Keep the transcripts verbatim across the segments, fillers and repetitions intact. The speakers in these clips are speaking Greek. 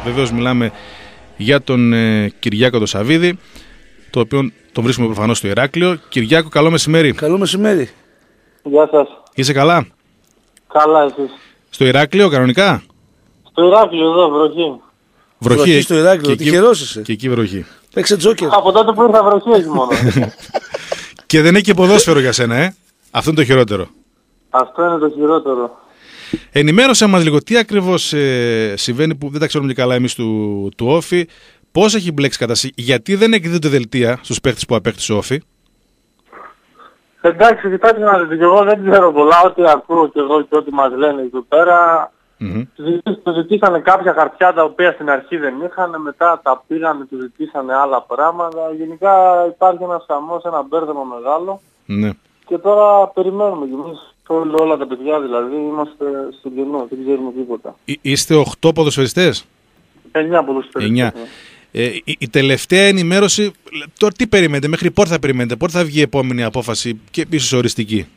Βεβαίως μιλάμε για τον ε, Κυριάκο τον Σαββίδη, το οποίο τον βρίσκουμε προφανώς στο Ηράκλειο. Κυριάκο, καλό μεσημέρι. Καλό μεσημέρι. Γεια σας. Είσαι καλά? Καλά εσείς? Στο Ηράκλειο κανονικά? Στο Ηράκλειο εδώ, βροχή. Βροχή, βροχή στο Ηράκλειο, τυχερός είσαι. Και εκεί βροχή. Παίξε τζόκερ. Από τότε που ήρθα βροχή έχει μόνο. Και δεν έχει και ποδόσφαιρο για σένα, ε. Αυτό είναι το χειρότερο. Αυτό είναι το χειρότερο. Ενημέρωσέ μας λίγο τι ακριβώς ε, συμβαίνει, που δεν τα ξέρουμε και καλά εμείς του, του Όφη. Πώς έχει μπλέξει κατάσταση, γιατί δεν εκδίδονται δελτία στους παίχτες που απέκτησε ο Όφη? Εντάξει, κοιτάξτε να δείτε, και εγώ δεν ξέρω πολλά, ό,τι ακούω και εγώ και ό,τι μας λένε εκεί πέρα. Mm-hmm. Τους ζητήσανε κάποια χαρτιά τα οποία στην αρχή δεν είχαν, μετά τα πήγανε, τους ζητήσανε άλλα πράγματα. Γενικά υπάρχει ένας χαμός, ένα μπέρδεμα μεγάλο. Ναι. Και τώρα περιμένουμε κι εμείς όλοι, όλα τα παιδιά δηλαδή, είμαστε στον κενό, δεν ξέρουμε τίποτα. Εί- είστε οχτώ ποδοσφαιριστές? Εννιά ποδοσφαιριστές. Εννιά. Ε, η, η τελευταία ενημέρωση, τώρα τι περιμένετε, μέχρι πότε θα περιμένετε, πότε θα βγει η επόμενη απόφαση και ίσως οριστική?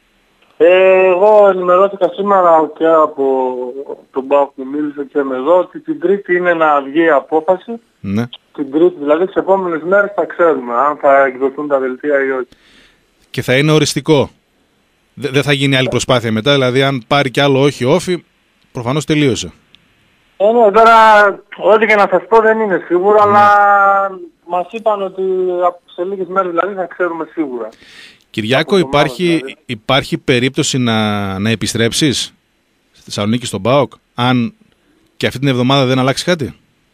Ε, εγώ ενημερώθηκα σήμερα και από τον ΠΑΟΚ που μίλησε και με εδώ ότι την Τρίτη είναι να βγει η απόφαση. Ναι. Την Τρίτη, δηλαδή τις επόμενες μέρες θα ξέρουμε αν θα εκδοθούν τα δελτία ή όχι. Και θα είναι οριστικό. Δεν δε θα γίνει άλλη προσπάθεια μετά, δηλαδή αν πάρει κι άλλο όχι Όφη, προφανώς τελείωσε. Ε, ναι, τώρα ό,τι και να σας πω δεν είναι σίγουρο, Ναι. αλλά μας είπαν ότι σε λίγες μέρες δηλαδή θα ξέρουμε σίγουρα. Κυριάκο, Από υπάρχει, δηλαδή. υπάρχει περίπτωση να, να επιστρέψεις στη Θεσσαλονίκη στον ΠΑΟΚ, αν και αυτή την εβδομάδα δεν αλλάξει κάτι?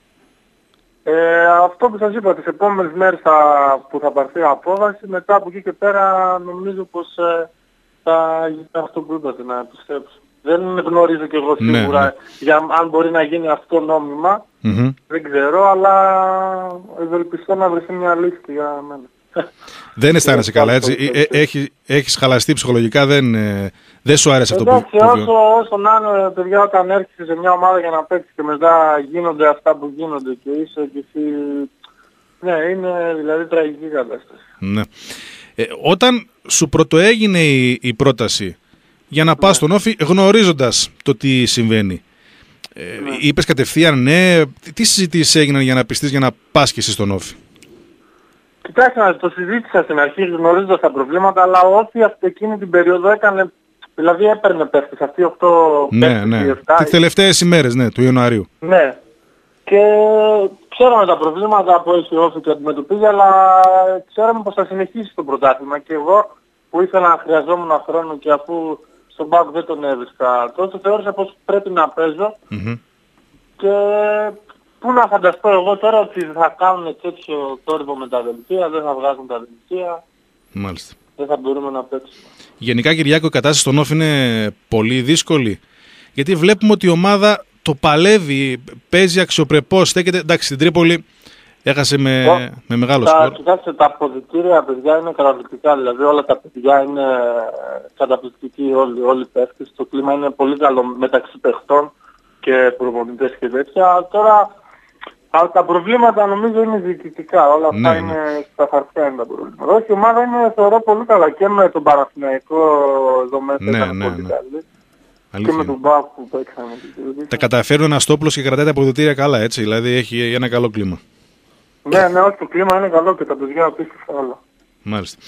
Ε, αυτό που σας είπα, τις επόμενες μέρες θα, που θα πάρθει η απόφαση, μετά από εκεί και πέρα νομίζω πως ε, θα γίνει αυτό που είπατε, να επιστρέψω. Δεν γνωρίζω κι εγώ σίγουρα Ναι, ναι. για αν μπορεί να γίνει αυτό νόμιμα, Mm-hmm. δεν ξέρω, αλλά ευελπιστώ να βρεθεί μια λύση για μένα. Δεν αισθάνεσαι καλά, έτσι. Ε, ε, έχει, έχεις χαλαστεί ψυχολογικά, δεν, ε, δεν σου άρεσε αυτό που, Εντάξει, που βιω- όσο, όσο να είναι, παιδιά, όταν έρχεσαι σε μια ομάδα για να παίξεις και μετά γίνονται αυτά που γίνονται και είσαι και εσύ... Ναι, είναι δηλαδή τραγική κατάσταση. Ναι. Ε, όταν σου πρωτοέγινε η, η πρόταση για να πας στον Όφη, γνωρίζοντας το τι συμβαίνει, ε, Ναι. είπες κατευθείαν ναι? Τι- Τι συζητήσεις έγιναν για να πιστείς για να πας και εσύ στον Όφη? Κοιτάξτε, να το συζήτησα στην αρχή γνωρίζοντας τα προβλήματα, αλλά ό,τι αυτή εκείνη την περίοδο έκανε, δηλαδή έπαιρνε παίχτες, αυτοί οι οκτώ Ναι, παίχτες, ναι. οι επτά, Τις τελευταίες ημέρες, ναι, του Ιανουαρίου. ναι. Και ξέραμε τα προβλήματα που έχει ο Όφη και αντιμετωπίζει, αλλά ξέραμε πως θα συνεχίσει το πρωτάθλημα. Και εγώ που ήθελα να χρειαζόμουν χρόνο και αφού στον ΠΑΟΚ δεν τον έβρισκα τόσο, θεώρησα πως πρέπει να παίζω. Mm-hmm. Και πού να φανταστώ εγώ τώρα ότι θα κάνουν τέτοιο τόρυβο με τα δελτία, δεν θα βγάζουν τα δελτία, Μάλιστα. δεν θα μπορούμε να παίξουμε. Γενικά, Κυριάκο, η κατάσταση στον Όφη είναι πολύ δύσκολη. Γιατί βλέπουμε ότι η ομάδα το παλεύει, παίζει αξιοπρεπώς, στέκεται. Εντάξει, στην Τρίπολη έχασε με, Ο- με μεγάλο Τα, σκορ. κοιτάξτε, τα αποδυτήρια παιδιά είναι καταπληκτικά, δηλαδή όλα τα παιδιά είναι καταπληκτικοί όλοι, όλοι οι παίχτες. Το κλίμα είναι πολύ καλό μεταξύ παιχτών και προπονητές και τέτοια. Τώρα α, τα προβλήματα νομίζω είναι διοικητικά, όλα αυτά Ναι, είναι ναι. στα χαρτιά είναι τα προβλήματα. Όχι, η ομάδα είναι θεωρώ πολύ καλά και με τον Παναθηναϊκό εδώ μέσα Ναι, ήταν ναι, πολύ ναι. καλή. Και Αλήθεια με είναι. τον ΠΑΟΚ που παίξαμε. Τα καταφέρνει ο Αναστόπουλος και κρατάει τα αποδυτήρια καλά, έτσι. Δηλαδή έχει ένα καλό κλίμα. Ναι, ναι, όχι, το κλίμα είναι καλό και τα παιδιά απίστευτα όλα. Μάλιστα.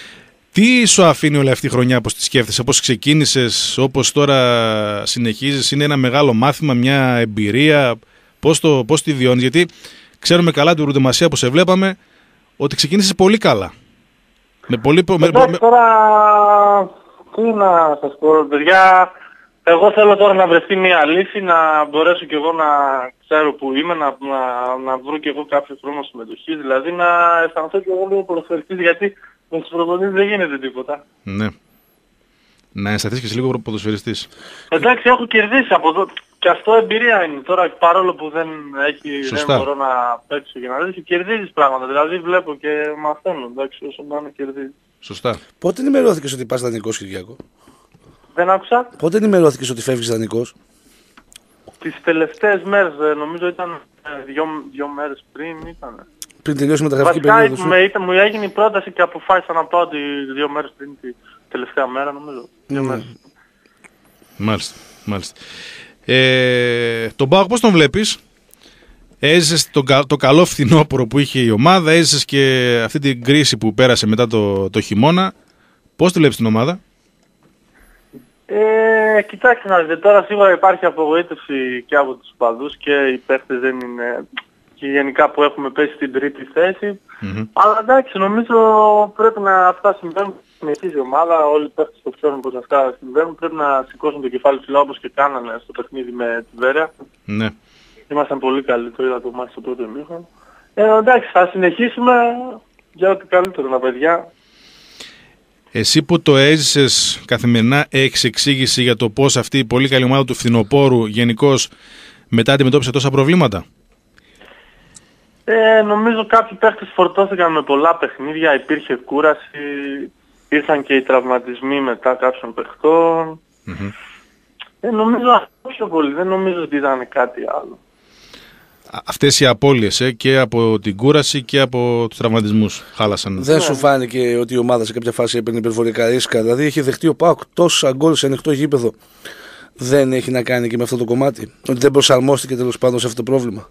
Τι σου αφήνει όλη αυτή η χρονιά, πώς τη σκέφτεσαι, πώς ξεκίνησες, όπως τώρα συνεχίζεις? Είναι ένα μεγάλο μάθημα, μια εμπειρία? Πώς, το, πώς τη βιώνεις? Γιατί ξέρουμε καλά την προετοιμασία που σε βλέπαμε ότι ξεκίνησες πολύ καλά. Με πολύ... με- Εντάξει, με- τώρα τι να σας πω, παιδιά, εγώ θέλω τώρα να βρεθεί μια λύση, να μπορέσω κι εγώ να ξέρω που είμαι, να, να, να βρω κι εγώ κάποιο χρόνο συμμετοχής, δηλαδή να αισθανθώ κι εγώ λίγο ποδοσφαιριστής, γιατί με τους προπονητές δεν γίνεται τίποτα. Ναι. Να αισθανθείς και σε λίγο ποδοσφαιριστής. Εντάξει, έχω κερδίσει από εδώ, και αυτό εμπειρία είναι. Τώρα παρόλο που δεν, έχει, Σωστά. δεν μπορώ να παίξω και να δεις, κερδίζεις πράγματα, δηλαδή βλέπω και μαθαίνω, εντάξει, όσο να είναι κερδίζεις. Σωστά. Πότε ενημερώθηκες ότι πας δανεικός, Κυριάκο? Δεν άκουσα. Πότε ενημερώθηκες ότι φεύγεις δανεικός? Τις τελευταίες μέρες, ε, νομίζω ήταν ε, δύο, δύο μέρες πριν ήταν. Πριν τελειώσει η μεταγραφική Βασικά περίοδο σου? με, ήταν, μου έγινε η πρόταση και αποφάσισα να πάω τις δύο μέρες πριν τη τελευταία μέρα νομίζω. Δύο Mm. μέρες. Μάλιστα. Μάλιστα. Ε, τον ΠΑΟΚ πώς τον βλέπεις? Έζησες το, το καλό φθινόπωρο που είχε η ομάδα, έζησες και αυτή την κρίση που πέρασε μετά το, το χειμώνα. Πώς τη βλέπεις την ομάδα? Ε, κοιτάξτε να δείτε, τώρα σίγουρα υπάρχει απογοήτευση και από τους παδούς και οι παίχτες δεν είναι, και γενικά που έχουμε πέσει στην τρίτη θέση. Mm-hmm. Αλλά εντάξει, νομίζω πρέπει να αυτά συμβαίνουν, συνεχίζει η ομάδα, όλοι οι παίχτες που ξέρουν πως αυτά συμβαίνουν πρέπει να σηκώσουν το κεφάλι ψηλά όπως και κάνανε στο παιχνίδι με τη Βέρεια. Ναι. Ήμασταν πολύ καλοί, το είδα το μάτι στο πρώτο ημίχρονο. Ε, εντάξει, θα συνεχίσουμε για ό,τι καλύτερο τα παιδιά. Εσύ που το έζησες καθημερινά, έχεις εξήγηση για το πώς αυτή η πολύ καλή ομάδα του φθινοπόρου γενικώς μετά αντιμετώπισε τόσα προβλήματα? Ε, νομίζω κάποιοι παίχτες φορτώθηκαν με πολλά παιχνίδια, υπήρχε κούραση, ήρθαν και οι τραυματισμοί μετά κάποιων παιχτών. Mm-hmm. Ε, νομίζω αυτό πιο πολύ, δεν νομίζω ότι ήταν κάτι άλλο. Αυτές οι απώλειες ε, και από την κούραση και από τους τραυματισμούς χάλασαν. Δεν σου φάνηκε ότι η ομάδα σε κάποια φάση έπαιρνε υπερβολικά ρίσκα? Δηλαδή έχει δεχτεί ο ΠΑΟΚ τόσα γκολ σε ανοιχτό γήπεδο. Δεν έχει να κάνει και με αυτό το κομμάτι? Ότι δεν προσαρμόστηκε τέλος πάντων σε αυτό το πρόβλημα?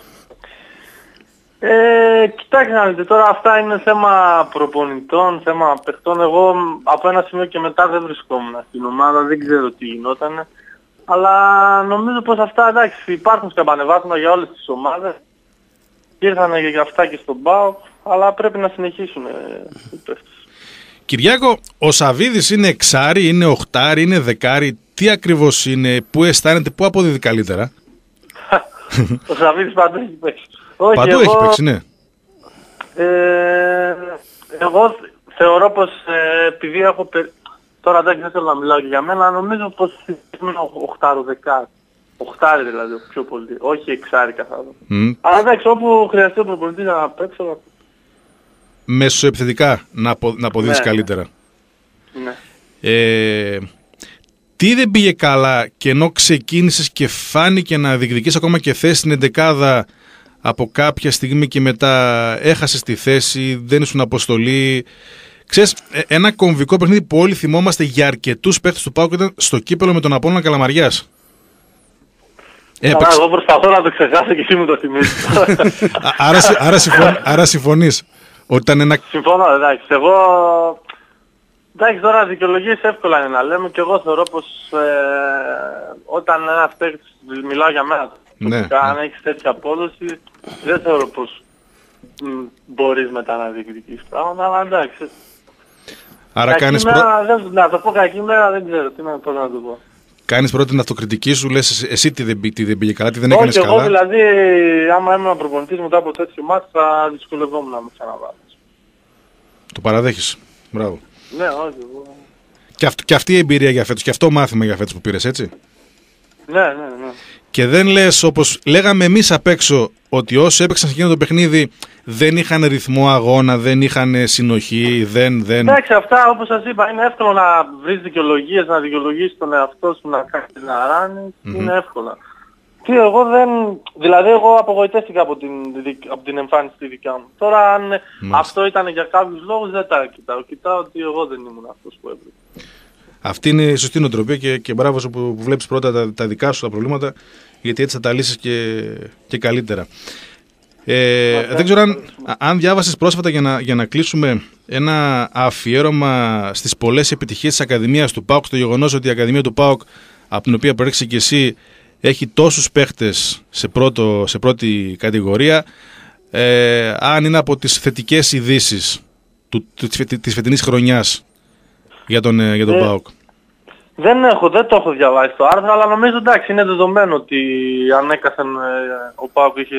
Ε, κοιτάξτε να δείτε, τώρα αυτά είναι θέμα προπονητών, θέμα παιχτών. Εγώ από ένα σημείο και μετά δεν βρισκόμουν στην ομάδα, δεν ξέρω τι γινόταν. Αλλά νομίζω πως αυτά, εντάξει, υπάρχουν σκαμπανεβάσματα για όλες τις ομάδες. Ήρθαν και για αυτά και στον ΠΑΟΚ, αλλά πρέπει να συνεχίσουν οι παίχτες. Κυριάκο, ο Σαβίδης είναι εξάρι, είναι οχτάρι, είναι δεκάρι? Τι ακριβώς είναι, πού αισθάνεται, πού αποδίδει καλύτερα? Ο Σαβίδης παντού έχει παίξει. Όχι, παντού εγώ, έχει παίξει, ναι. Ε, εγώ θεωρώ πως ε, επειδή έχω... Πε... Τώρα δεν θέλω να μιλάω και για μένα, νομίζω πως είναι οχτάρο δεκάρι. Οχτάρι δηλαδή πιο πολύ, όχι εξάρι καθόλου. Mm. Αλλά εντάξει, όπου χρειαστεί ο προπονητής να παίξω... Μεσοεπιθετικά να, απο, να αποδείξει ναι, καλύτερα. Ναι. Ε, τι δεν πήγε καλά και ενώ ξεκίνησες και φάνηκε να διεκδικείς ακόμα και θέση στην εντεκάδα, από κάποια στιγμή και μετά έχασες τη θέση, δεν ήσουν αποστολή? Ξέρεις, ένα κομβικό παιχνίδι που όλοι θυμόμαστε για αρκετούς παίχτες του ΠΑΟΚ ήταν στο κύπελο με τον Απόλλωνα Καλαμαριάς. Καλά, εγώ προσπαθώ να το ξεχάσω και εσύ μου το θυμίζεις. άρα, άρα, συμφων, άρα συμφωνείς ότι ήταν ένα... Συμφωνώ, εντάξει. Εγώ... Εντάξει, τώρα δικαιολογίες εύκολα είναι να λέμε και εγώ θεωρώ πως ε, όταν ένας παίκτης, μιλάω για μένα, ναι, αν ναι. έχεις τέτοια απόδοση, δεν θεωρώ πως μ, μπορείς μετά να διεκδικήσεις πράγματα, αλλά εντάξει. Άρα κακή κάνεις μέρα, προ... δεν, να το πω κακή μέρα, δεν ξέρω τι να, πώς να το πω. Κάνεις πρώτη την αυτοκριτική σου, λες εσύ τι δεν, τι δεν πήγε καλά, τι δεν έκανες όχι, καλά? Εγώ δηλαδή, άμα ήμουν προπονητής μετά από τέτοιο μάτι, θα δυσκολευόμουν να με ξαναβάλω. Το παραδέχεις. Μπράβο. Ναι, όχι. Εγώ... Και, αυ, και αυτή η εμπειρία για φέτος, και αυτό μάθημα για φέτος που πήρες, έτσι. Ναι, ναι, ναι. Και δεν λες, όπως λέγαμε εμείς απ' έξω, ότι όσοι έπαιξαν σε εκείνο το παιχνίδι δεν είχαν ρυθμό αγώνα, δεν είχαν συνοχή, δεν... δεν... Εντάξει, αυτά όπως σας είπα, είναι εύκολο να βρεις δικαιολογίες, να δικαιολογήσεις τον εαυτό σου, να κάνεις να ράνεις, mm-hmm. είναι εύκολο. Τι, εγώ δεν... Δηλαδή, εγώ απογοητεύτηκα από την, από την εμφάνιση τη δικιά μου. Τώρα, αν Μάλιστα. αυτό ήταν για κάποιους λόγους, δεν τα κοιτάω. Κοιτάω ότι εγώ δεν ήμουν αυτός που έπρεπε. Αυτή είναι η σωστή νοοτροπία και, και μπράβο σου που, που βλέπεις πρώτα τα, τα δικά σου τα προβλήματα, γιατί έτσι θα τα λύσεις και, και καλύτερα. Ε, δεν ξέρω αν, αν διάβασες πρόσφατα, για να, για να κλείσουμε, ένα αφιέρωμα στις πολλές επιτυχίες της Ακαδημίας του ΠΑΟΚ, στο γεγονός ότι η Ακαδημία του ΠΑΟΚ, από την οποία προέρχεσαι και εσύ, έχει τόσους παίχτες σε, πρώτο, σε πρώτη κατηγορία. Ε, αν είναι από τις θετικές ειδήσεις του, του, της φετινής χρονιάς για τον, για τον ε, ΠΑΟΚ. Δεν, έχω, δεν το έχω διαβάσει το άρθρο, αλλά νομίζω εντάξει είναι δεδομένο ότι ανέκαθεν ε, ο ΠΑΟΚ είχε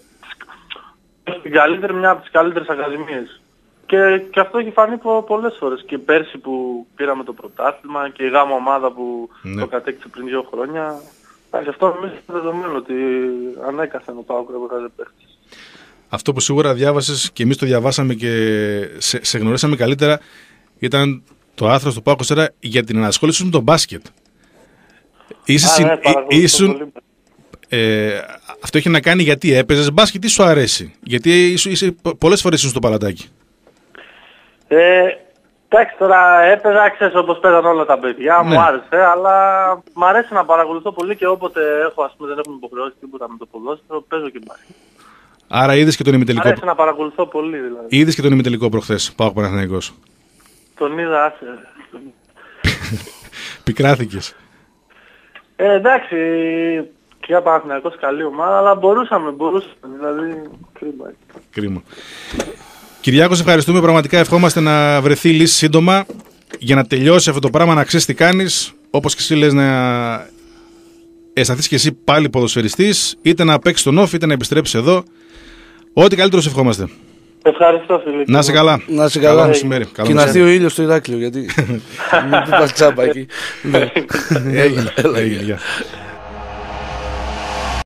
την καλύτερη, μια από τις καλύτερες ακαδημίες. Και, και αυτό έχει φανεί πο, πολλές φορές. Και πέρσι που πήραμε το πρωτάθλημα και η γάμα ομάδα που ναι. το κατέκτησε πριν δύο χρόνια. Εντάξει, αυτό νομίζω είναι δεδομένο ότι ανέκαθεν ο ΠΑΟΚ έβγαζε παίχτες. Αυτό που σίγουρα διάβασες και εμείς το διαβάσαμε και σε, σε γνωρίσαμε καλύτερα ήταν το άρθρο στο ΠΑΟΚ για την ενασχόληση με τον μπάσκετ. Είσαι συν, ναι, ήσουν, ε, αυτό έχει να κάνει γιατί έπαιζες μπάσκετ ή σου αρέσει? Γιατί είσαι, είσαι, πολλές φορές ήσουν στο παλατάκι. Ε, Εντάξει, τώρα έπαιζα, ξέρεις, όπως παίζαν όλα τα παιδιά, Ναι. μου άρεσε, αλλά μου αρέσει να παρακολουθώ πολύ και όποτε έχω, ας πούμε, δεν έχουμε υποχρεώσει τίποτα με το ποδόσφαιρο, παίζω και μπάσκετ. Άρα είδες και τον ημιτελικό, Αρέσει να παρακολουθώ πολύ δηλαδή. είδες και τον ημιτελικό προχθές, ΠΑΟΚ Παναθηναϊκός. Τον είδα, άσε. Πικράθηκες. Ε, εντάξει, και για Παναθηναϊκός καλή ομάδα, αλλά μπορούσαμε, μπορούσαμε, δηλαδή, κρίμα. Κρίμα. Κυριάκο, σε ευχαριστούμε. Πραγματικά ευχόμαστε να βρεθεί λύση σύντομα για να τελειώσει αυτό το πράγμα, να ξέρεις τι κάνεις. Όπως και εσύ λες, να αισθανθείς και εσύ πάλι ποδοσφαιριστής, είτε να παίξεις τον off, είτε να επιστρέψεις εδώ. Ό,τι καλύτερο σε ευχόμαστε. Ευχαριστώ, φίλε. Να είσαι καλά. Να είσαι Καλό καλά. μεσημέρι. Καλό Και να έρθει μεσημέρι. ο ήλιος στο Ηράκλειο, γιατί μην πας τσάμπα εκεί. Ναι. Έγινε. Έγινε. Γεια.